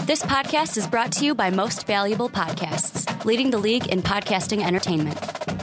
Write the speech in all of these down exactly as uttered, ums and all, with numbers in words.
This podcast is brought to you by Most Valuable Podcasts, leading the league in podcasting entertainment.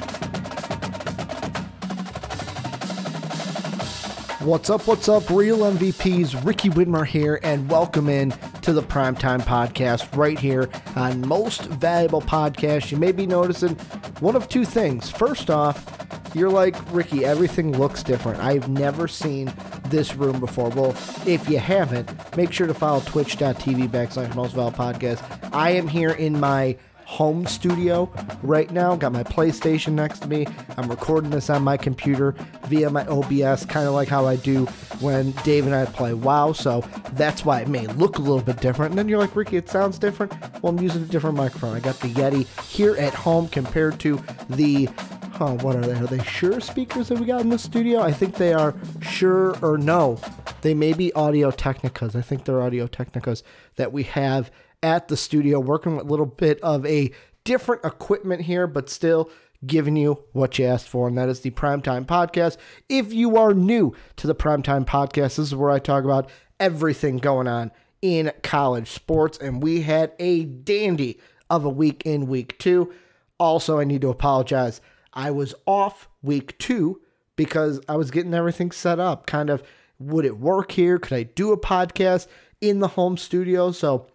What's up, what's up, Real M V Ps? Ricky Widmer here, and welcome in to the Primetime Podcast right here on Most Valuable Podcast. You may be noticing one of two things. First off, you're like, Ricky, everything looks different. I've never seen this room before. Well, if you haven't, make sure to follow twitch.tv backslash Most Valuable Podcast. I am here in my home studio right now. Got my PlayStation next to me. I'm recording this on my computer via my O B S, kind of like how I do when Dave and I play WoW. So that's why it may look a little bit different. And then you're like, Ricky, it sounds different. Well, I'm using a different microphone. I got the Yeti here at home compared to the Huh, what are they? Are they Shure speakers that we got in the studio? I think they are Shure or no. They may be Audio Technicas. I think they're Audio Technicas that we have at the studio, working with a little bit of a different equipment here, but still giving you what you asked for, and that is the Primetime Podcast. If you are new to the Primetime Podcast, this is where I talk about everything going on in college sports, and we had a dandy of a week in week two. Also, I need to apologize. I was off week two because I was getting everything set up. Kind of, would it work here? Could I do a podcast in the home studio so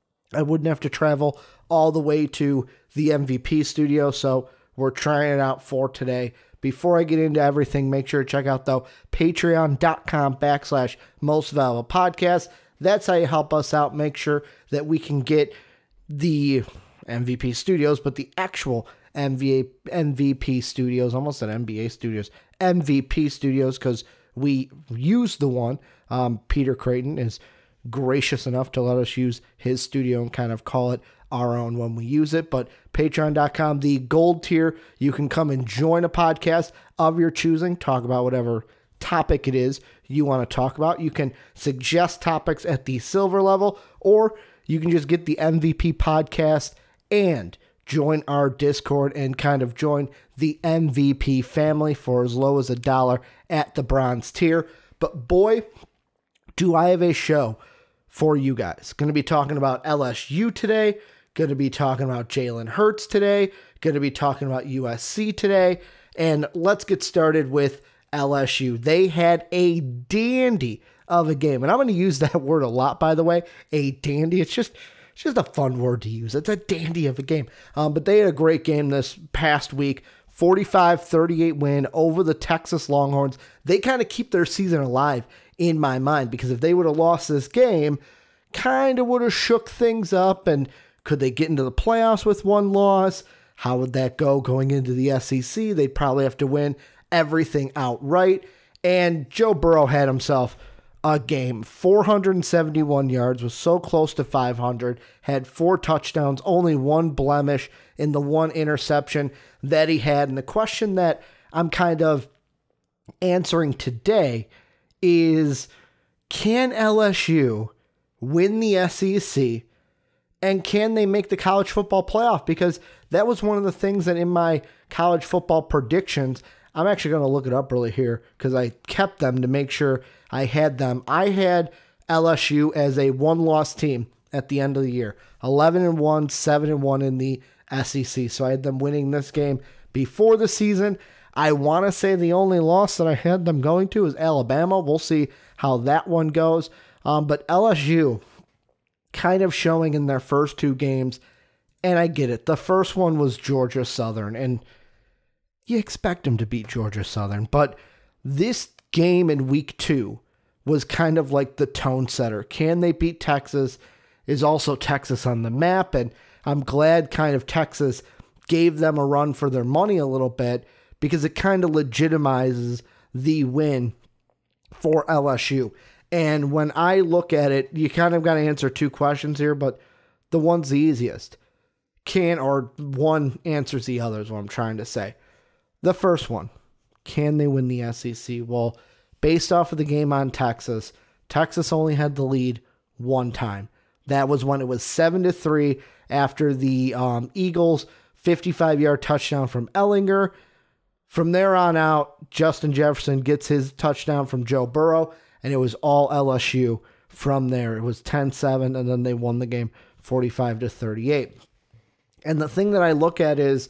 I wouldn't have to travel all the way to the M V P studio? So we're trying it out for today. Before I get into everything, make sure to check out, though, patreon.com backslash most valuable podcast. That's how you help us out. Make sure that we can get the M V P studios, but the actual M V P studios, almost said N B A studios, M V P studios, because we use the one. Um, Peter Creighton is gracious enough to let us use his studio and kind of call it our own when we use it. But patreon dot com, the gold tier, you can come and join a podcast of your choosing, talk about whatever topic it is you want to talk about. You can suggest topics at the silver level, or you can just get the M V P podcast and join our Discord and kind of join the M V P family for as low as a dollar at the bronze tier. But boy, do I have a show for you guys. Going to be talking about L S U today. Going to be talking about Jalen Hurts today. Going to be talking about U S C today. And let's get started with L S U. They had a dandy of a game. And I'm going to use that word a lot, by the way. A dandy. It's just... It's just a fun word to use. It's a dandy of a game. Um, but they had a great game this past week. forty-five thirty-eight win over the Texas Longhorns. They kind of keep their season alive in my mind, because if they would have lost this game, kind of would have shook things up. And could they get into the playoffs with one loss? How would that go going into the S E C? They'd probably have to win everything outright. And Joe Burrow had himself a game. four hundred seventy-one yards, was so close to five hundred, had four touchdowns, only one blemish in the one interception that he had. And the question that I'm kind of answering today is, can L S U win the S E C, and can they make the college football playoff? Because that was one of the things that in my college football predictions, I'm actually going to look it up really here because I kept them to make sure I had them. I had L S U as a one-loss team at the end of the year. eleven and one, seven and one in the S E C. So I had them winning this game before the season. I want to say the only loss that I had them going to is Alabama. We'll see how that one goes. Um, but L S U kind of showing in their first two games, and I get it. The first one was Georgia Southern, and you expect them to beat Georgia Southern, but this game in week two was kind of like the tone setter. Can they beat Texas? Is also Texas on the map? And I'm glad kind of Texas gave them a run for their money a little bit, because it kind of legitimizes the win for L S U. And when I look at it, you kind of got to answer two questions here, but the one's the easiest. Can, or one answers the other is what I'm trying to say. The first one, can they win the S E C? Well, based off of the game on Texas, Texas only had the lead one time. That was when it was seven to three after the um, Eagles' fifty-five-yard touchdown from Ellinger. From there on out, Justin Jefferson gets his touchdown from Joe Burrow, and it was all L S U from there. It was ten seven, and then they won the game forty-five to thirty-eight. And the thing that I look at is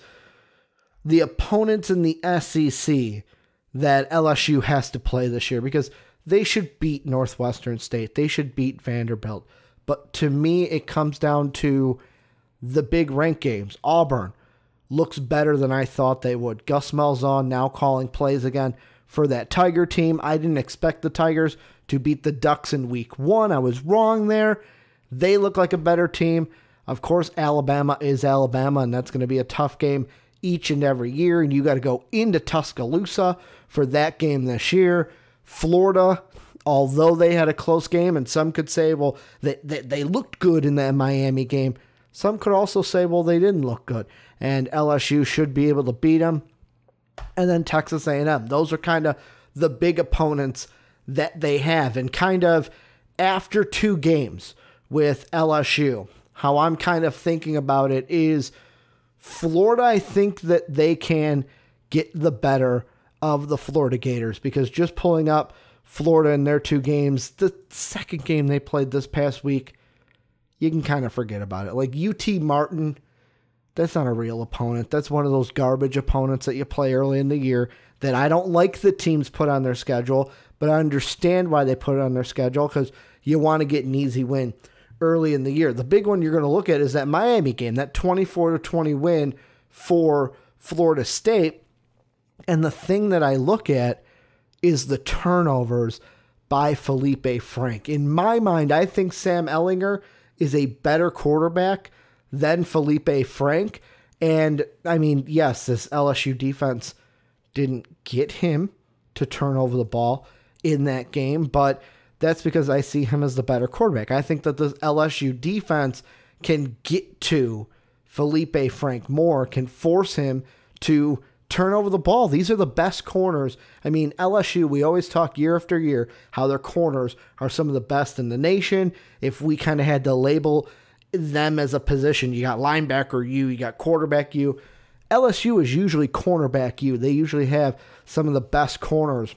the opponents in the S E C that L S U has to play this year, because they should beat Northwestern State. They should beat Vanderbilt. But to me, it comes down to the big rank games. Auburn looks better than I thought they would. Gus Malzahn now calling plays again for that Tiger team. I didn't expect the Tigers to beat the Ducks in week one. I was wrong there. They look like a better team. Of course, Alabama is Alabama, and that's going to be a tough game each and every year, and you got to go into Tuscaloosa for that game this year. Florida, although they had a close game, and some could say, well, they, they, they looked good in that Miami game. Some could also say, well, they didn't look good, and L S U should be able to beat them. And then Texas A and M. Those are kind of the big opponents that they have. And kind of after two games with L S U, how I'm kind of thinking about it is Florida, I think that they can get the better of the Florida Gators, because just pulling up Florida in their two games, the second game they played this past week, you can kind of forget about it. Like U T Martin, that's not a real opponent. That's one of those garbage opponents that you play early in the year that I don't like the teams put on their schedule, but I understand why they put it on their schedule, because you want to get an easy win early in the year. The big one you're going to look at is that Miami game, that twenty-four to twenty win for Florida State. And the thing that I look at is the turnovers by Felipe Frank. In my mind, I think Sam Ehlinger is a better quarterback than Felipe Frank. And, I mean, yes, this L S U defense didn't get him to turn over the ball in that game, but that's because I see him as the better quarterback. I think that the L S U defense can get to Felipe Frank more, can force him to turn over the ball. These are the best corners. I mean, L S U, we always talk year after year how their corners are some of the best in the nation. If we kind of had to label them as a position, you got linebacker U, you got quarterback U. L S U is usually cornerback U. They usually have some of the best corners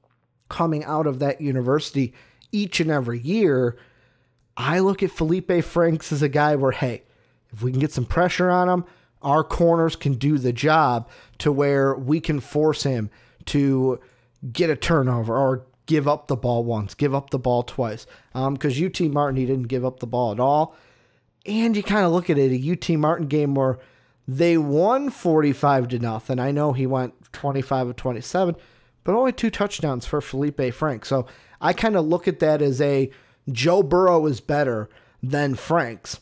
coming out of that university each and every year. I look at Felipe Franks as a guy where, hey, if we can get some pressure on him, our corners can do the job to where we can force him to get a turnover or give up the ball once, give up the ball twice. Um, because U T Martin, he didn't give up the ball at all. And you kind of look at it, a U T Martin game where they won forty-five to nothing. I know he went twenty-five of twenty-seven, but only two touchdowns for Felipe Frank. So I kind of look at that as a Joe Burrow is better than Franks.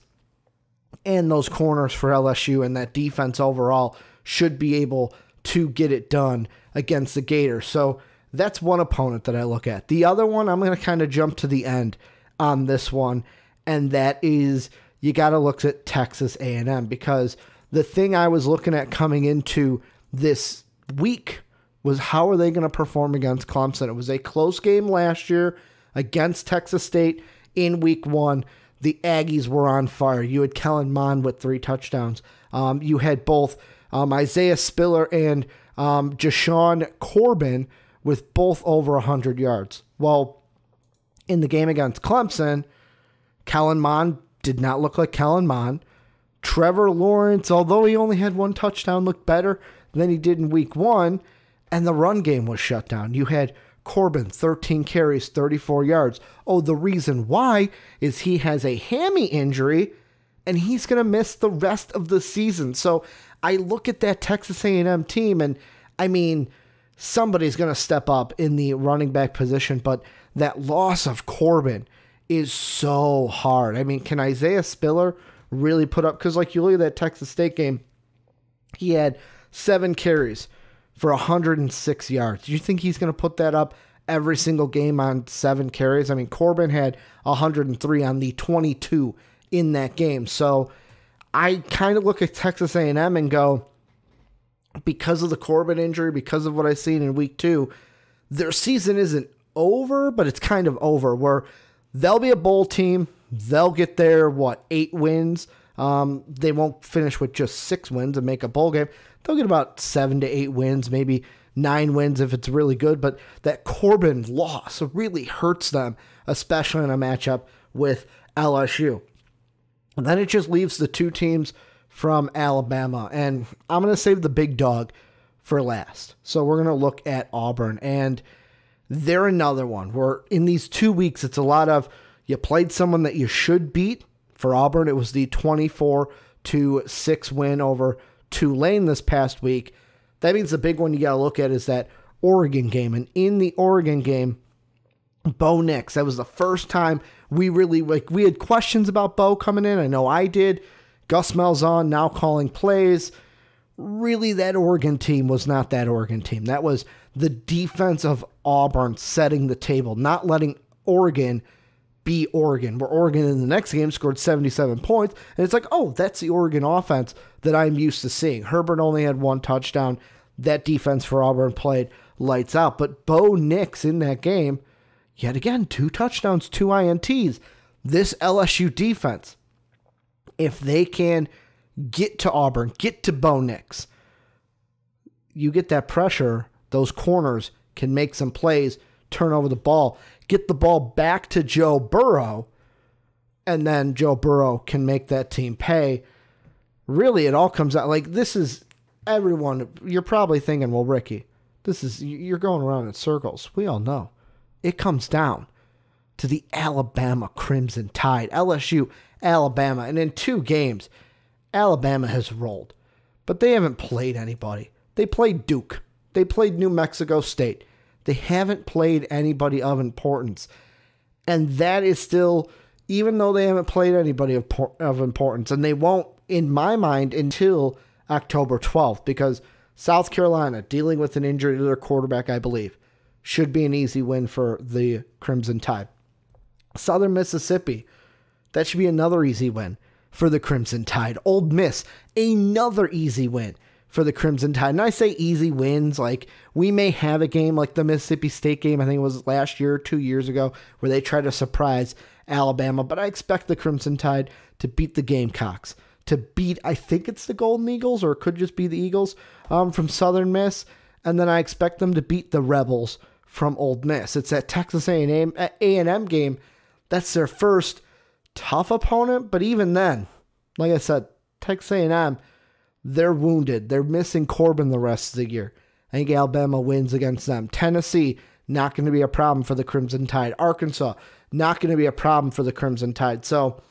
And those corners for L S U and that defense overall should be able to get it done against the Gators. So that's one opponent that I look at. The other one, I'm going to kind of jump to the end on this one, and that is you got to look at Texas A and M, because the thing I was looking at coming into this week was how are they going to perform against Clemson. It was a close game last year against Texas State in week one. The Aggies were on fire. You had Kellen Mond with three touchdowns. Um, you had both um, Isaiah Spiller and um, Jashawn Corbin with both over one hundred yards. Well, in the game against Clemson, Kellen Mond did not look like Kellen Mond. Trevor Lawrence, although he only had one touchdown, looked better than he did in week one, and the run game was shut down. You had Corbin, thirteen carries, thirty-four yards. Oh, the reason why is he has a hammy injury, and he's going to miss the rest of the season. So I look at that Texas A and M team, and I mean, somebody's going to step up in the running back position, but that loss of Corbin is so hard. I mean, can Isaiah Spiller really put up? Because like you look at that Texas State game, he had seven carries for one hundred six yards. Do you think he's going to put that up every single game on seven carries? I mean, Corbin had one hundred three on the twenty-two in that game. So I kind of look at Texas A and M and go, because of the Corbin injury, because of what I've seen in week two, their season isn't over, but it's kind of over, where they'll be a bowl team. They'll get their, what, eight wins. Um, they won't finish with just six wins and make a bowl game. They'll get about seven to eight wins, maybe nine wins if it's really good, but that Corbin loss really hurts them, especially in a matchup with L S U. And then it just leaves the two teams from Alabama, and I'm going to save the big dog for last. So we're going to look at Auburn, and they're another one where in these two weeks, it's a lot of you played someone that you should beat. For Auburn, it was the twenty-four to six win over Tulane this past week. That means the big one you got to look at is that Oregon game. And in the Oregon game, Bo Nix, that was the first time we really, like, we had questions about Bo coming in. I know I did. Gus Malzahn now calling plays. Really, that Oregon team was not that Oregon team. That was the defense of Auburn setting the table, not letting Oregon be Oregon, where Oregon in the next game scored seventy-seven points. And it's like, oh, that's the Oregon offense that I'm used to seeing. Herbert only had one touchdown. That defense for Auburn played lights out. But Bo Nix in that game, yet again, two touchdowns, two I N Ts. This L S U defense, if they can get to Auburn, get to Bo Nix, you get that pressure, those corners can make some plays, turn over the ball, get the ball back to Joe Burrow, and then Joe Burrow can make that team pay. Really, it all comes out like this is everyone. You're probably thinking, well, Ricky, this is, you're going around in circles. We all know it comes down to the Alabama Crimson Tide, L S U, Alabama. And in two games, Alabama has rolled, but they haven't played anybody. They played Duke. They played New Mexico State. They haven't played anybody of importance. And that is still, even though they haven't played anybody of, of importance, and they won't, in my mind, until October twelfth, because South Carolina, dealing with an injury to their quarterback, I believe, should be an easy win for the Crimson Tide. Southern Mississippi, that should be another easy win for the Crimson Tide. Ole Miss, another easy win for the Crimson Tide. And I say easy wins, like we may have a game like the Mississippi State game, I think it was last year or two years ago, where they tried to surprise Alabama, but I expect the Crimson Tide to beat the Gamecocks, to beat, I think it's the Golden Eagles, or it could just be the Eagles um, from Southern Miss, and then I expect them to beat the Rebels from Ole Miss. It's that Texas A and M, A and M game. That's their first tough opponent, but even then, like I said, Texas A and M, they're wounded. They're missing Corbin the rest of the year. I think Alabama wins against them. Tennessee, not going to be a problem for the Crimson Tide. Arkansas, not going to be a problem for the Crimson Tide. So,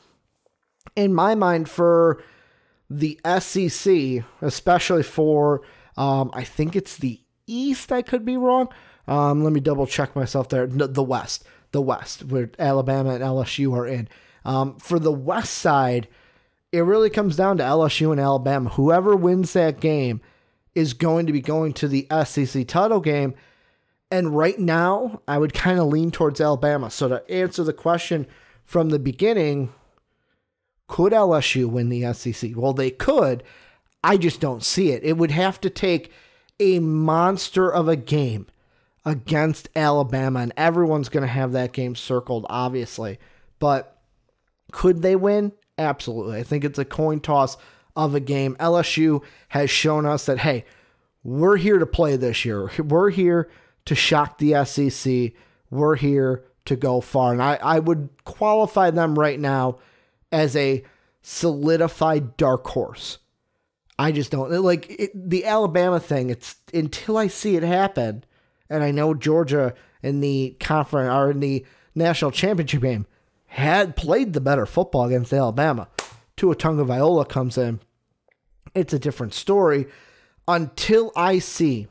in my mind, for the S E C, especially for, um, I think it's the East, I could be wrong. Um, let me double check myself there. No, the West. The West, where Alabama and L S U are in. Um, for the West side, it really comes down to L S U and Alabama. Whoever wins that game is going to be going to the S E C title game. And right now, I would kind of lean towards Alabama. So to answer the question from the beginning, could L S U win the S E C? Well, they could. I just don't see it. It would have to take a monster of a game against Alabama, and everyone's going to have that game circled, obviously. But could they win? Absolutely. I think it's a coin toss of a game. L S U has shown us that, hey, we're here to play this year. We're here to shock the S E C. We're here to go far. And I, I would qualify them right now as a solidified dark horse. I just don't, like, it, the Alabama thing, it's until I see it happen, and I know Georgia in the conference or in the national championship game had played the better football against Alabama. Tua Tagovailoa comes in. It's a different story. Until I see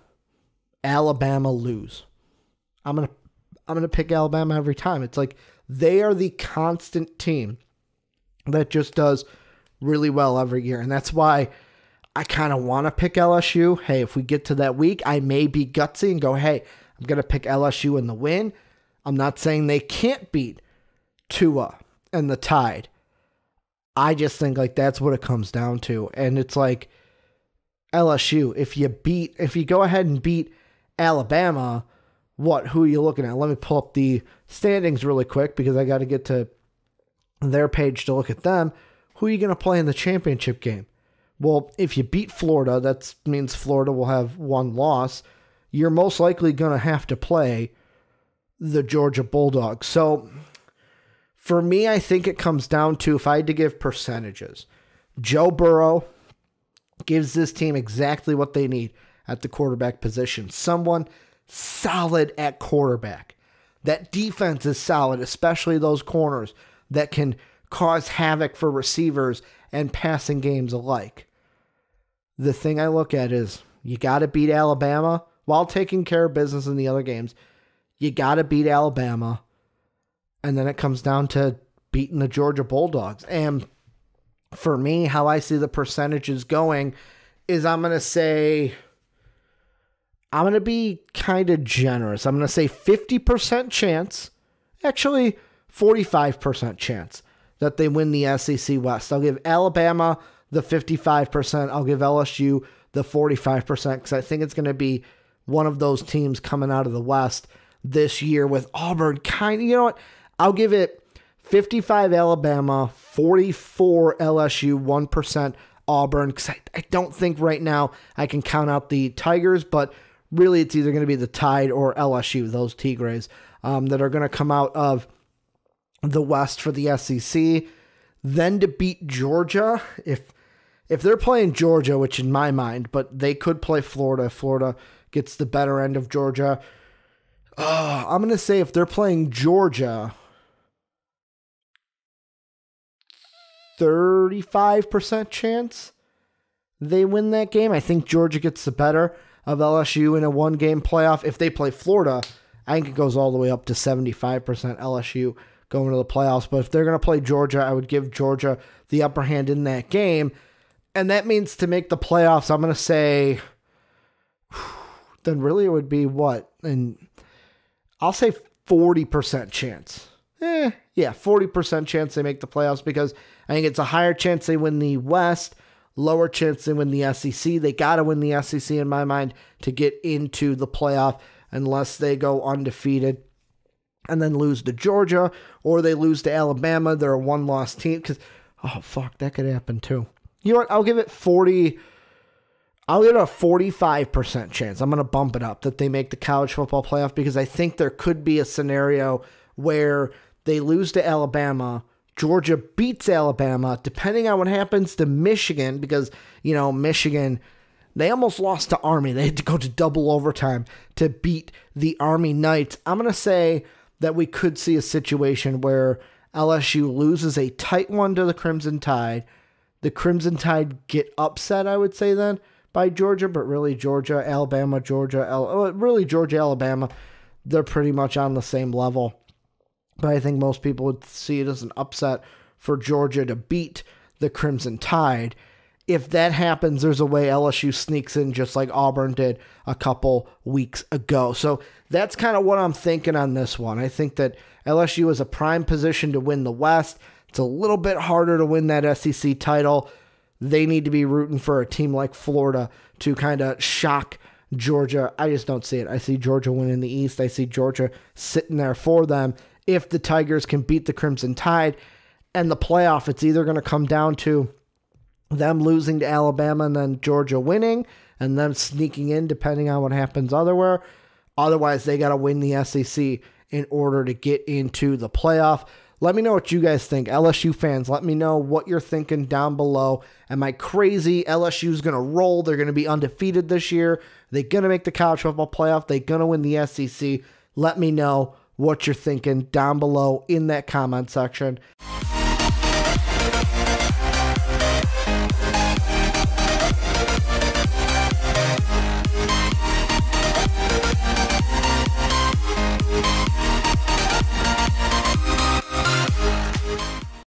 Alabama lose, I'm gonna I'm gonna pick Alabama every time. It's like they are the constant team that just does really well every year, and that's why I kind of want to pick L S U. Hey, if we get to that week, I may be gutsy and go, hey, I'm gonna pick L S U in the win. I'm not saying they can't beat Tua and the Tide. I just think like that's what it comes down to. And it's like L S U, if you beat, if you go ahead and beat Alabama, what, who are you looking at? Let me pull up the standings really quick because I got to get to their page to look at them. Who are you going to play in the championship game? Well, if you beat Florida, that means Florida will have one loss. you're most likely going to have to play the Georgia Bulldogs. So for me, I think it comes down to, if I had to give percentages, Joe Burrow gives this team exactly what they need at the quarterback position. Someone solid at quarterback. That defense is solid, especially those corners that can cause havoc for receivers and passing games alike. The thing I look at is, you got to beat Alabama while taking care of business in the other games. You got to beat Alabama. And then it comes down to beating the Georgia Bulldogs. And for me, how I see the percentages going is, I'm going to say, I'm going to be kind of generous. I'm going to say fifty percent chance, actually forty-five percent chance that they win the S E C West. I'll give Alabama the fifty-five percent. I'll give L S U the forty-five percent, because I think it's going to be one of those teams coming out of the West this year, with Auburn kind of, you know what, I'll give it fifty-five Alabama, forty-four L S U, one percent Auburn, because I, I don't think right now I can count out the Tigers, but really it's either going to be the Tide or L S U, those Tigres, um, that are going to come out of the West for the S E C. Then to beat Georgia, if if they're playing Georgia, which in my mind, but they could play Florida if Florida gets the better end of Georgia. Uh, I'm going to say if they're playing Georgia, thirty-five percent chance they win that game. I think Georgia gets the better of L S U in a one-game playoff. If they play Florida, I think it goes all the way up to seventy-five percent L S U going to the playoffs. But if they're going to play Georgia, I would give Georgia the upper hand in that game. And that means to make the playoffs, I'm going to say, then really it would be what? And I'll say forty percent chance. Eh, yeah, forty percent chance they make the playoffs, because I think it's a higher chance they win the West, lower chance they win the S E C. They got to win the S E C in my mind to get into the playoff, unless they go undefeated and then lose to Georgia, or they lose to Alabama. They're a one-loss team. Because, oh, fuck, that could happen too. You know what? I'll give it forty. I'll give it a forty-five percent chance. I'm going to bump it up that they make the college football playoff, because I think there could be a scenario where they lose to Alabama, Georgia beats Alabama, depending on what happens to Michigan, because, you know, Michigan, they almost lost to Army. They had to go to double overtime to beat the Army Knights. I'm going to say that we could see a situation where L S U loses a tight one to the Crimson Tide. The Crimson Tide get upset, I would say then, by Georgia, but really Georgia, Alabama, Georgia, Al- really Georgia, Alabama, they're pretty much on the same level. But I think most people would see it as an upset for Georgia to beat the Crimson Tide. If that happens, there's a way L S U sneaks in just like Auburn did a couple weeks ago. So that's kind of what I'm thinking on this one. I think that L S U is a prime position to win the West. It's a little bit harder to win that S E C title. They need to be rooting for a team like Florida to kind of shock Georgia. I just don't see it. I see Georgia winning the East. I see Georgia sitting there for them. If the Tigers can beat the Crimson Tide and the playoff, it's either going to come down to them losing to Alabama and then Georgia winning and them sneaking in depending on what happens otherwhere. Otherwise, they got to win the S E C in order to get into the playoff. Let me know what you guys think. L S U fans, let me know what you're thinking down below. Am I crazy? L S U's going to roll. They're going to be undefeated this year. Are they going to make the college football playoff? They're going to win the S E C. Let me know what you're thinking down below in that comment section.